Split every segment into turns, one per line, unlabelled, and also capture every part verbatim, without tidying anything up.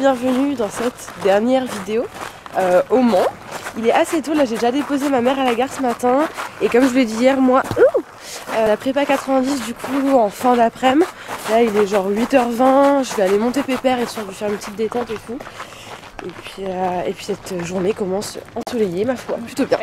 bienvenue dans cette dernière vidéo euh, au Mans. Il est assez tôt, là j'ai déjà déposé ma mère à la gare ce matin. Et comme je vous l'ai dit hier, moi, euh, la prépa quatre-vingt-dix du coup en fin d'après-midi. Là il est genre huit heures vingt, je vais aller monter Pépère histoire de faire une petite détente et tout. Et puis, euh, et puis cette journée commence ensoleillée, ma foi, plutôt bien.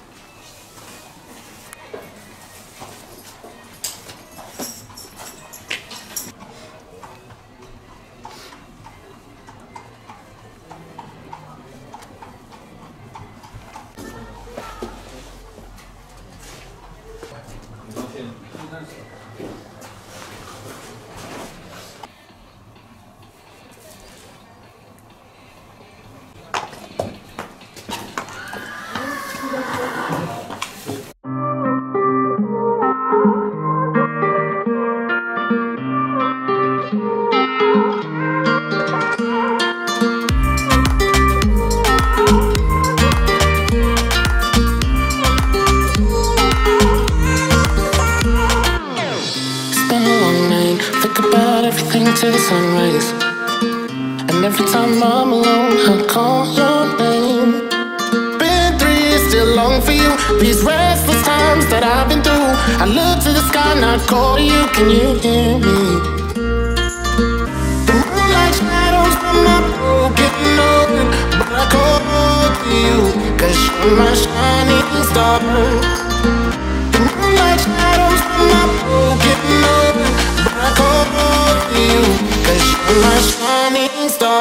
To the sunrise, and every time I'm alone, I call your name. Been three years, still long for you. These restless times that I've been through, I look to the sky and I call to you. Can you hear me? The moonlight shadows from my broken heart, but I call to you, 'cause you're my shining star. The moonlight shadows from my broken heart, but I call to you, 'cause you're my shining star.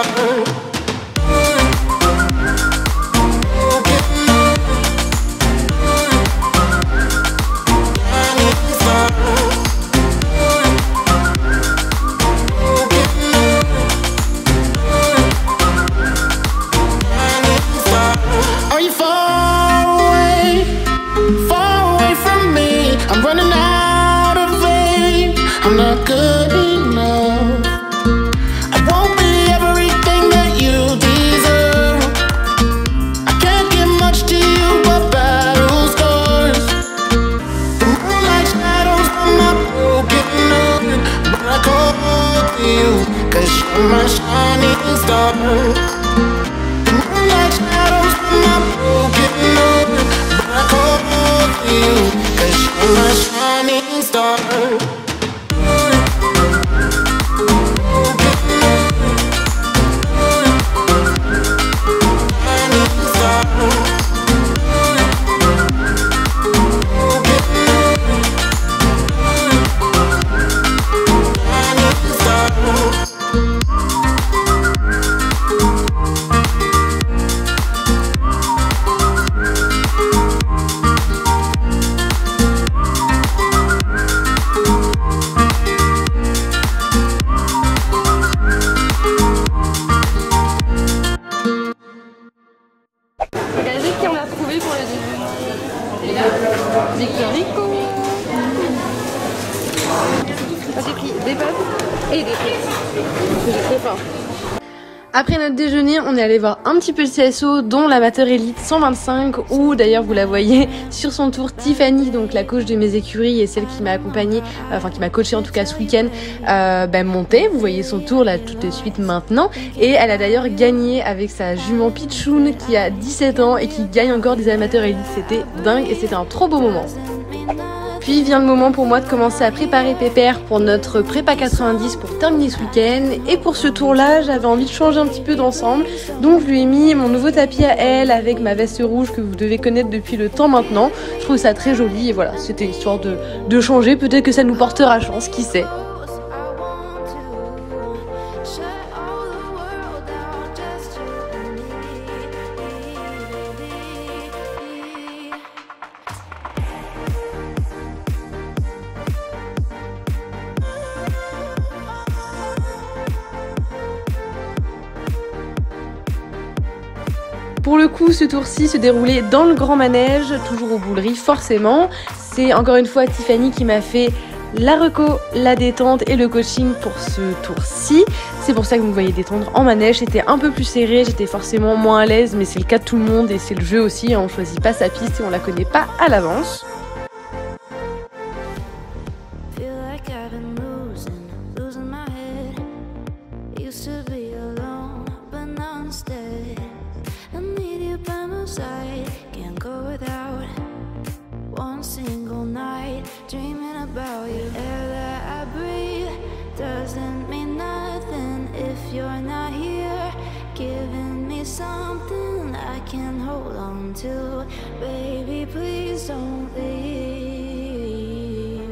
Are you far away, far away from me? I'm running out of air, I'm not good enough. I won't be everything that you deserve. I can't give much to you but battle scars. The moonlight shadows from my broken heart, but I call to you, 'cause you're my shining star. The moonlight shadows from my broken heart, but I call to you, 'cause you're my shining star.
Regardez qui on a trouvé pour le déjeuner. Victor Rico. J'ai pris des pâtes et des frites. J'ai très faim. Après notre déjeuner, on est allé voir un petit peu le C S O, dont l'amateur élite cent vingt-cinq, où d'ailleurs vous la voyez sur son tour, Tiffany, donc la coach de mes écuries et celle qui m'a accompagnée, euh, enfin qui m'a coachée en tout cas ce week-end, euh, bah, montée. Vous voyez son tour là tout de suite maintenant. Et elle a d'ailleurs gagné avec sa jument Pichoun qui a dix-sept ans et qui gagne encore des amateurs élites. C'était dingue et c'était un trop beau moment. Puis vient le moment pour moi de commencer à préparer Pépère pour notre prépa quatre-vingt-dix pour terminer ce week-end. Et pour ce tour-là, j'avais envie de changer un petit peu d'ensemble. Donc je lui ai mis mon nouveau tapis à elle avec ma veste rouge que vous devez connaître depuis le temps maintenant. Je trouve ça très joli et voilà, c'était histoire de, de changer. Peut-être que ça nous portera chance, qui sait. Pour le coup, ce tour-ci se déroulait dans le grand manège, toujours aux bouleries forcément. C'est encore une fois Tiffany qui m'a fait la reco, la détente et le coaching pour ce tour-ci. C'est pour ça que vous me voyez détendre en manège. C'était un peu plus serré, j'étais forcément moins à l'aise, mais c'est le cas de tout le monde et c'est le jeu aussi. On choisit pas sa piste et on la connaît pas à l'avance.
to. Baby, please don't leave.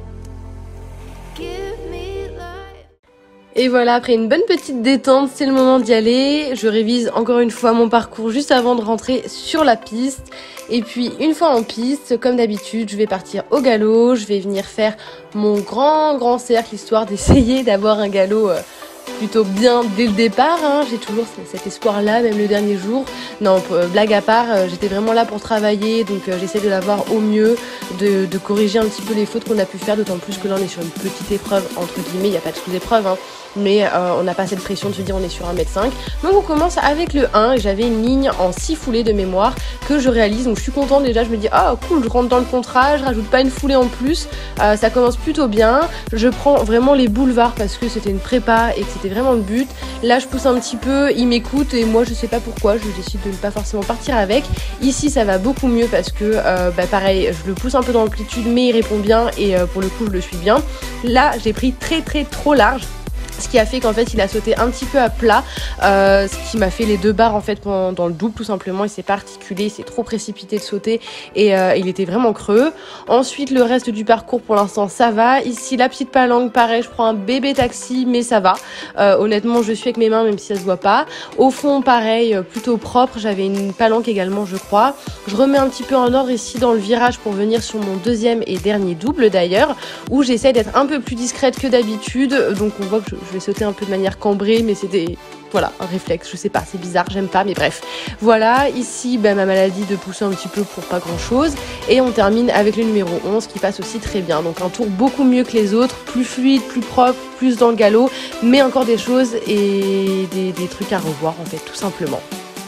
Give me life.
Et voilà, après une bonne petite détente, c'est le moment d'y aller. Je révise encore une fois mon parcours juste avant de rentrer sur la piste. Et puis une fois en piste, comme d'habitude, je vais partir au galop. Je vais venir faire mon grand grand cercle, histoire d'essayer d'avoir un galop euh, plutôt bien dès le départ, hein. J'ai toujours cet espoir là, même le dernier jour. Non, euh, blague à part, euh, j'étais vraiment là pour travailler, donc euh, j'essaie de l'avoir au mieux, de, de corriger un petit peu les fautes qu'on a pu faire, d'autant plus que là on est sur une petite épreuve, entre guillemets, il n'y a pas de sous-épreuve, hein. Mais euh, on n'a pas cette pression de se dire on est sur un mètre cinq. Donc on commence avec le un et j'avais une ligne en six foulées de mémoire que je réalise, donc je suis contente déjà, je me dis ah cool, je rentre dans le contrat, je rajoute pas une foulée en plus, euh, ça commence plutôt bien. Je prends vraiment les boulevards parce que c'était une prépa et que c'était vraiment le but. Là je pousse un petit peu, il m'écoute et moi je sais pas pourquoi, je décide de ne pas forcément partir avec. Ici ça va beaucoup mieux parce que euh, bah pareil, je le pousse un peu dans l'amplitude mais il répond bien et euh, pour le coup je le suis bien. Là j'ai pris très très trop large, ce qui a fait qu'en fait il a sauté un petit peu à plat, euh, ce qui m'a fait les deux barres en fait pendant, dans le double tout simplement. Il s'est pas articulé, il s'est trop précipité de sauter et euh, il était vraiment creux. Ensuite le reste du parcours pour l'instant ça va. Ici la petite palanque, pareil, je prends un bébé taxi mais ça va. Euh, honnêtement je suis avec mes mains même si ça se voit pas. Au fond pareil, plutôt propre, j'avais une palanque également je crois. Je remets un petit peu en ordre ici dans le virage pour venir sur mon deuxième et dernier double d'ailleurs, où j'essaie d'être un peu plus discrète que d'habitude. Donc on voit que je, je vais sauter un peu de manière cambrée mais c'était voilà un réflexe, je sais pas, c'est bizarre, j'aime pas mais bref. Voilà, ici bah, ma maladie de pousser un petit peu pour pas grand chose et on termine avec le numéro onze qui passe aussi très bien. Donc un tour beaucoup mieux que les autres, plus fluide, plus propre, plus dans le galop, mais encore des choses et des, des trucs à revoir en fait tout simplement.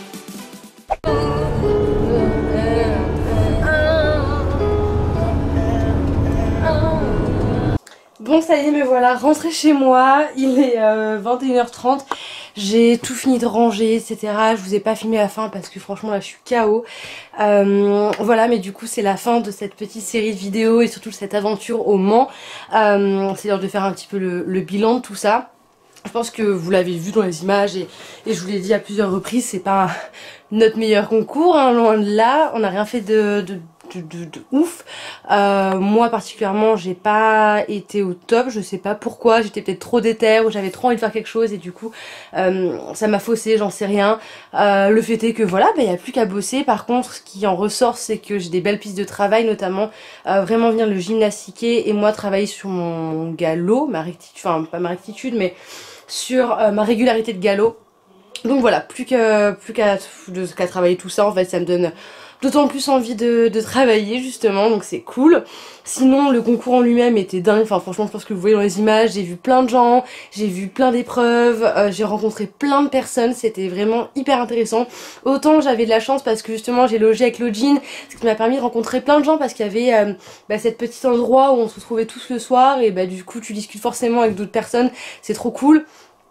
Bon ça y est, me voilà rentrée chez moi, il est euh, vingt et une heures trente, j'ai tout fini de ranger et cetera. Je vous ai pas filmé la fin parce que franchement là je suis K O. Euh, voilà, mais du coup c'est la fin de cette petite série de vidéos et surtout de cette aventure au Mans. Euh, c'est l'heure de faire un petit peu le, le bilan de tout ça. Je pense que vous l'avez vu dans les images et, et je vous l'ai dit à plusieurs reprises, c'est pas notre meilleur concours, hein, loin de là, on n'a rien fait de... de De, de, de ouf. Euh, moi particulièrement j'ai pas été au top, je sais pas pourquoi, j'étais peut-être trop déter ou j'avais trop envie de faire quelque chose et du coup euh, ça m'a faussé, j'en sais rien. Euh, le fait est que voilà, il bah, n'y a plus qu'à bosser. Par contre ce qui en ressort c'est que j'ai des belles pistes de travail, notamment euh, vraiment venir le gymnastiquer et moi travailler sur mon galop, ma rectitude, enfin pas ma rectitude mais sur euh, ma régularité de galop. Donc voilà, plus qu'à plus qu'à qu'à travailler tout ça en fait, ça me donne d'autant plus envie de, de travailler justement, donc c'est cool. Sinon le concours en lui-même était dingue, enfin franchement je pense que vous voyez dans les images, j'ai vu plein de gens, j'ai vu plein d'épreuves, euh, j'ai rencontré plein de personnes, c'était vraiment hyper intéressant. Autant j'avais de la chance parce que justement j'ai logé avec Login, ce qui m'a permis de rencontrer plein de gens parce qu'il y avait euh, bah, cette petit endroit où on se retrouvait tous le soir et bah du coup tu discutes forcément avec d'autres personnes, c'est trop cool.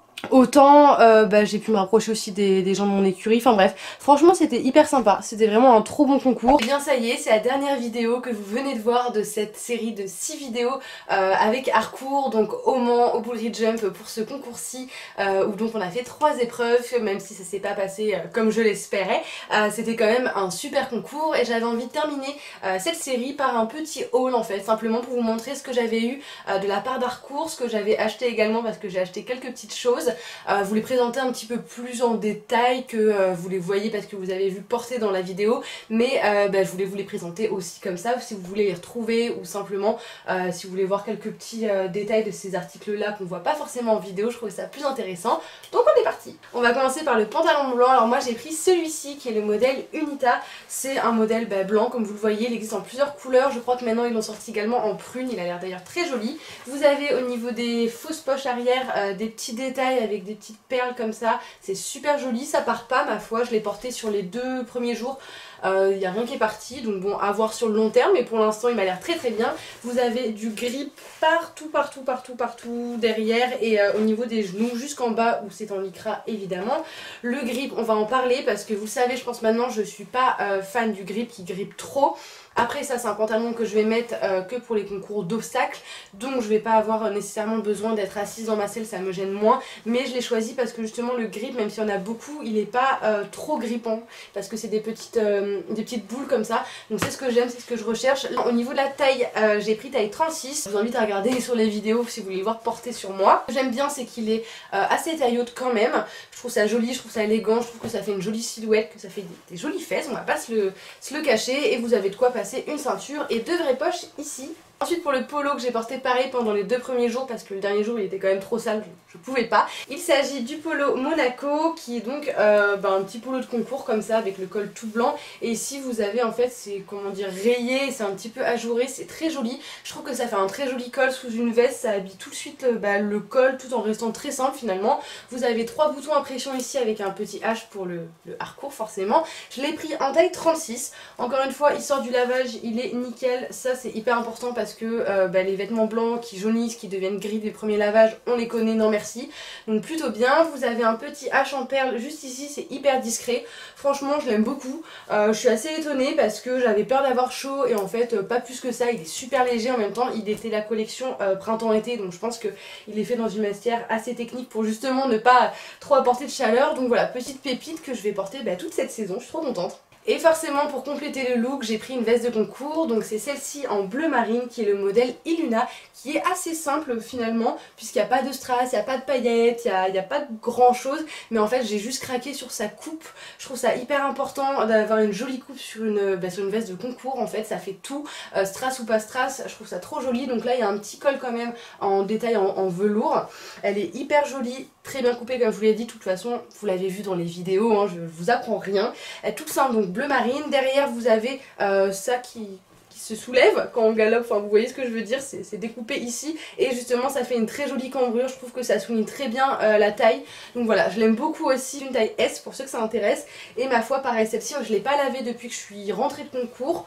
Autant euh, bah, j'ai pu me rapprocher aussi des, des gens de mon écurie, enfin bref, franchement c'était hyper sympa, c'était vraiment un trop bon concours. Et bien ça y est, c'est la dernière vidéo que vous venez de voir de cette série de six vidéos euh, avec Harcourt, donc au Mans, au Bull Jump pour ce concours-ci, euh, où donc on a fait trois épreuves, même si ça s'est pas passé euh, comme je l'espérais, euh, c'était quand même un super concours et j'avais envie de terminer euh, cette série par un petit haul en fait, simplement pour vous montrer ce que j'avais eu euh, de la part d'Harcourt, ce que j'avais acheté également parce que j'ai acheté quelques petites choses. Euh, vous les présenter un petit peu plus en détail que euh, vous les voyez parce que vous avez vu porter dans la vidéo, mais euh, bah, je voulais vous les présenter aussi comme ça si vous voulez les retrouver ou simplement euh, si vous voulez voir quelques petits euh, détails de ces articles là qu'on voit pas forcément en vidéo. Je trouvais ça plus intéressant, donc on est parti. On va commencer par le pantalon blanc. Alors moi j'ai pris celui-ci qui est le modèle Unita, c'est un modèle bah, blanc comme vous le voyez, il existe en plusieurs couleurs, je crois que maintenant ils l'ont sorti également en prune, il a l'air d'ailleurs très joli. Vous avez au niveau des fausses poches arrière euh, des petits détails avec des petites perles comme ça, c'est super joli, ça part pas ma foi, je l'ai porté sur les deux premiers jours, il euh, n'y a rien qui est parti, donc bon à voir sur le long terme, mais pour l'instant il m'a l'air très très bien. Vous avez du grip partout partout partout partout derrière et euh, au niveau des genoux jusqu'en bas où c'est en lycra évidemment. Le grip on va en parler parce que vous le savez, je pense maintenant je suis pas euh, fan du grip qui grippe trop. Après ça c'est un pantalon que je vais mettre euh, que pour les concours d'obstacles, donc je vais pas avoir euh, nécessairement besoin d'être assise dans ma selle, ça me gêne moins, mais je l'ai choisi parce que justement le grip, même s'il y en a beaucoup, il est pas euh, trop grippant parce que c'est des petites euh, euh, des petites boules comme ça. Donc c'est ce que j'aime, c'est ce que je recherche. Là, au niveau de la taille, euh, j'ai pris taille trente-six. Je vous invite à regarder sur les vidéos si vous voulez voir porter sur moi. Ce que j'aime bien, c'est qu'il est euh, assez taille haute quand même. Je trouve ça joli, je trouve ça élégant, je trouve que ça fait une jolie silhouette, que ça fait des, des jolies fesses, on va pas se le, se le cacher. Et vous avez de quoi passer une ceinture et deux vraies poches ici. Ensuite pour le polo que j'ai porté pareil pendant les deux premiers jours parce que le dernier jour il était quand même trop sale, je, je pouvais pas. Il s'agit du polo Monaco qui est donc euh, bah, un petit polo de concours comme ça avec le col tout blanc. Et ici vous avez en fait c'est comment dire rayé, c'est un petit peu ajouré, c'est très joli. Je trouve que ça fait un très joli col sous une veste, ça habille tout de suite le, bah, le col tout en restant très simple finalement. Vous avez trois boutons à pression ici avec un petit H pour le, le harcourt forcément. Je l'ai pris en taille trente-six. Encore une fois il sort du lavage, il est nickel, ça c'est hyper important parce que que euh, bah, les vêtements blancs qui jaunissent, qui deviennent gris des premiers lavages, on les connaît, non merci. Donc plutôt bien. Vous avez un petit H en perles juste ici, c'est hyper discret. Franchement je l'aime beaucoup. Euh, je suis assez étonnée parce que j'avais peur d'avoir chaud et en fait euh, pas plus que ça. Il est super léger en même temps. Il était la collection euh, printemps-été, donc je pense qu'il est fait dans une matière assez technique pour justement ne pas trop apporter de chaleur. Donc voilà, petite pépite que je vais porter bah, toute cette saison. Je suis trop contente. Et forcément pour compléter le look j'ai pris une veste de concours, donc c'est celle-ci en bleu marine qui est le modèle Illuna, qui est assez simple finalement puisqu'il n'y a pas de strass, il n'y a pas de paillettes, il n'y a, a pas de grand chose, mais en fait j'ai juste craqué sur sa coupe. Je trouve ça hyper important d'avoir une jolie coupe sur une, bah, sur une veste de concours, en fait ça fait tout, euh, strass ou pas strass, je trouve ça trop joli. Donc là il y a un petit col quand même en détail en, en velours, elle est hyper jolie, très bien coupée comme je vous l'ai dit, de toute façon vous l'avez vu dans les vidéos, hein, je vous apprends rien. Elle est toute simple, donc bleu marine. Derrière vous avez euh, ça qui, qui se soulève quand on galope, enfin vous voyez ce que je veux dire, c'est découpé ici et justement ça fait une très jolie cambrure. Je trouve que ça souligne très bien euh, la taille, donc voilà, je l'aime beaucoup aussi, une taille S pour ceux que ça intéresse. Et ma foi pareil, celle-ci je l'ai pas lavée depuis que je suis rentrée de concours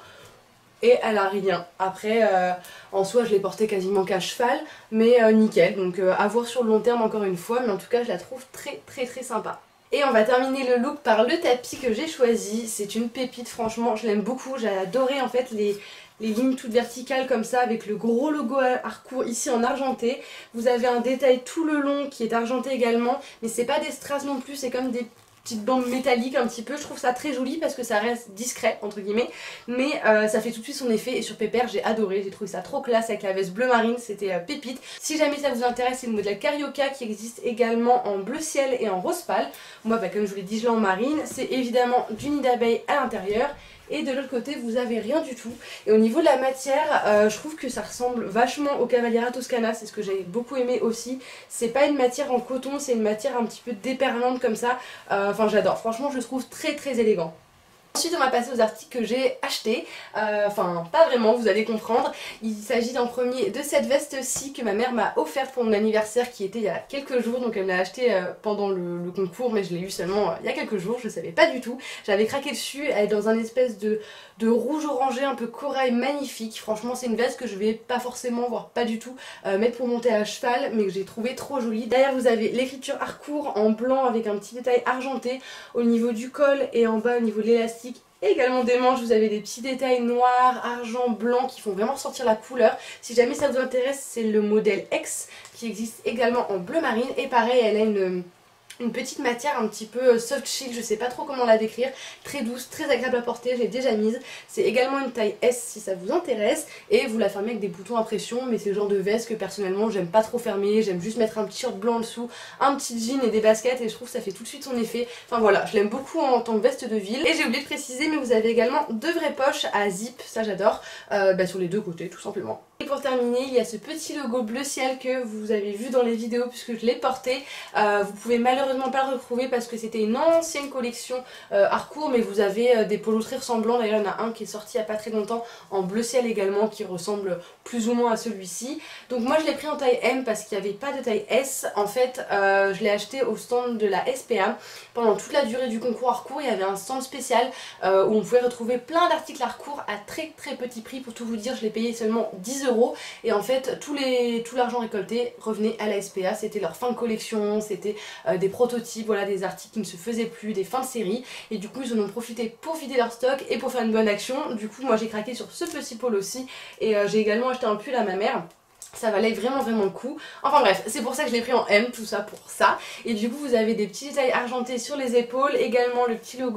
et elle a rien. Après euh, en soi je l'ai portée quasiment qu'à cheval, mais euh, nickel, donc euh, à voir sur le long terme encore une fois, mais en tout cas je la trouve très très très sympa. Et on va terminer le look par le tapis que j'ai choisi. C'est une pépite, franchement, je l'aime beaucoup. J'ai adoré en fait les, les lignes toutes verticales comme ça avec le gros logo harcourt ici en argenté. Vous avez un détail tout le long qui est argenté également, mais c'est pas des strass non plus, c'est comme des petites bandes métalliques un petit peu. Je trouve ça très joli parce que ça reste discret entre guillemets, mais euh, ça fait tout de suite son effet. Et sur Pépère j'ai adoré, j'ai trouvé ça trop classe avec la veste bleu marine, c'était euh, pépite. Si jamais ça vous intéresse, c'est le modèle Carioca qui existe également en bleu ciel et en rose pâle. Moi bah, comme je vous l'ai dit, je l'ai en marine. C'est évidemment du nid d'abeille à l'intérieur. Et de l'autre côté vous avez rien du tout. Et au niveau de la matière, euh, je trouve que ça ressemble vachement au Cavaliera Toscana, c'est ce que j'ai beaucoup aimé aussi. C'est pas une matière en coton, c'est une matière un petit peu déperlante comme ça. Euh, enfin j'adore, franchement je le trouve très très élégant. Ensuite on va passer aux articles que j'ai achetés, euh, enfin pas vraiment, vous allez comprendre. Il s'agit en premier de cette veste-ci que ma mère m'a offerte pour mon anniversaire qui était il y a quelques jours. Donc elle me l'a acheté euh, pendant le, le concours, mais je l'ai eu seulement euh, il y a quelques jours, je savais pas du tout. J'avais craqué dessus, elle est dans un espèce de, de rouge orangé un peu corail magnifique. Franchement c'est une veste que je vais pas forcément, voire pas du tout euh, mettre pour monter à cheval, mais que j'ai trouvé trop jolie. Derrière vous avez l'écriture harcourt en blanc avec un petit détail argenté au niveau du col et en bas au niveau de l'élastique. Et également des manches, vous avez des petits détails noirs, argent, blanc qui font vraiment ressortir la couleur. Si jamais ça vous intéresse, c'est le modèle X qui existe également en bleu marine. Et pareil, elle a une, une petite matière un petit peu soft chill, je sais pas trop comment la décrire, très douce, très agréable à porter, j'ai déjà mise. C'est également une taille S si ça vous intéresse et vous la fermez avec des boutons à pression, mais c'est le genre de veste que personnellement j'aime pas trop fermer, j'aime juste mettre un petit short blanc en dessous, un petit jean et des baskets et je trouve que ça fait tout de suite son effet. Enfin voilà, je l'aime beaucoup en tant que veste de ville. Et j'ai oublié de préciser, mais vous avez également deux vraies poches à zip, ça j'adore, euh, bah, sur les deux côtés tout simplement. Et pour terminer, il y a ce petit logo bleu ciel que vous avez vu dans les vidéos puisque je l'ai porté. Euh, vous pouvez malheureusement pas le retrouver parce que c'était une ancienne collection euh, harcourt, mais vous avez euh, des polos très ressemblants. D'ailleurs il y en a un qui est sorti il n'y a pas très longtemps en bleu ciel également qui ressemble plus ou moins à celui-ci. Donc moi je l'ai pris en taille M parce qu'il n'y avait pas de taille S. En fait euh, je l'ai acheté au stand de la S P A. Pendant toute la durée du concours harcourt il y avait un stand spécial euh, où on pouvait retrouver plein d'articles harcourt à très très petit prix. Pour tout vous dire, je l'ai payé seulement dix euros. Et en fait tout l'argent récolté revenait à la S P A, c'était leur fin de collection, c'était euh, des prototypes, voilà, des articles qui ne se faisaient plus, des fins de série, et du coup ils en ont profité pour vider leur stock et pour faire une bonne action. Du coup moi j'ai craqué sur ce petit polo aussi et euh, j'ai également acheté un pull à ma mère. Ça valait vraiment vraiment le coup. Enfin bref, c'est pour ça que je l'ai pris en M, tout ça pour ça. Et du coup vous avez des petits détails argentés sur les épaules, également le petit logo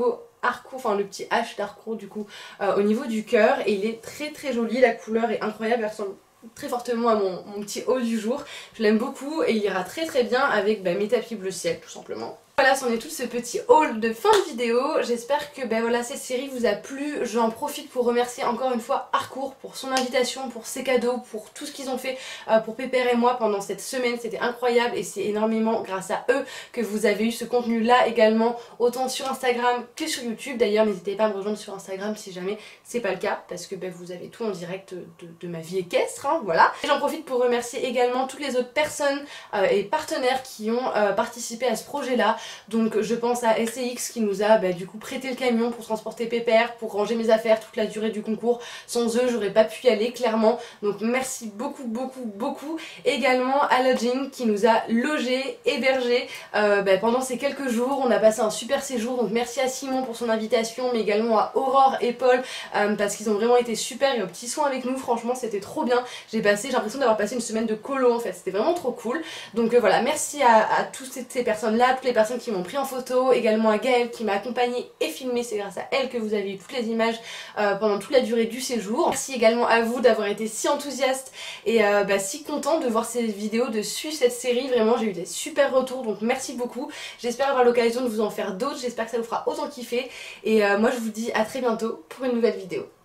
Harcourt, enfin le petit H d'Harcourt du coup euh, au niveau du cœur, et il est très très joli, la couleur est incroyable, elle ressemble très fortement à mon, mon petit haut du jour. Je l'aime beaucoup et il ira très très bien avec bah, mes tapis bleu ciel tout simplement. Voilà, c'en est tout ce petit haul de fin de vidéo. J'espère que ben voilà, cette série vous a plu. J'en profite pour remercier encore une fois Harcourt pour son invitation, pour ses cadeaux, pour tout ce qu'ils ont fait euh, pour Pépère et moi pendant cette semaine. C'était incroyable et c'est énormément grâce à eux que vous avez eu ce contenu là également, autant sur Instagram que sur YouTube. D'ailleurs, n'hésitez pas à me rejoindre sur Instagram si jamais c'est pas le cas, parce que ben, vous avez tout en direct de, de ma vie équestre, hein, voilà. J'en profite pour remercier également toutes les autres personnes euh, et partenaires qui ont euh, participé à ce projet là. Donc je pense à S C X qui nous a bah, du coup prêté le camion pour transporter Pépère, pour ranger mes affaires toute la durée du concours. Sans eux j'aurais pas pu y aller clairement, donc merci beaucoup beaucoup beaucoup. Également à Lodging qui nous a logés, hébergés euh, bah, pendant ces quelques jours. On a passé un super séjour, donc merci à Simon pour son invitation, mais également à Aurore et Paul euh, parce qu'ils ont vraiment été super et aux petits soins avec nous. Franchement c'était trop bien. J'ai passé, j'ai l'impression d'avoir passé une semaine de colo en fait, c'était vraiment trop cool. Donc euh, voilà, merci à, à toutes ces, ces personnes là, toutes les personnes qui m'ont pris en photo, également à Gaëlle qui m'a accompagnée et filmé, c'est grâce à elle que vous avez eu toutes les images euh, pendant toute la durée du séjour. Merci également à vous d'avoir été si enthousiaste et euh, bah, si content de voir ces vidéos, de suivre cette série. Vraiment j'ai eu des super retours, donc merci beaucoup. J'espère avoir l'occasion de vous en faire d'autres, j'espère que ça vous fera autant kiffer et euh, moi je vous dis à très bientôt pour une nouvelle vidéo.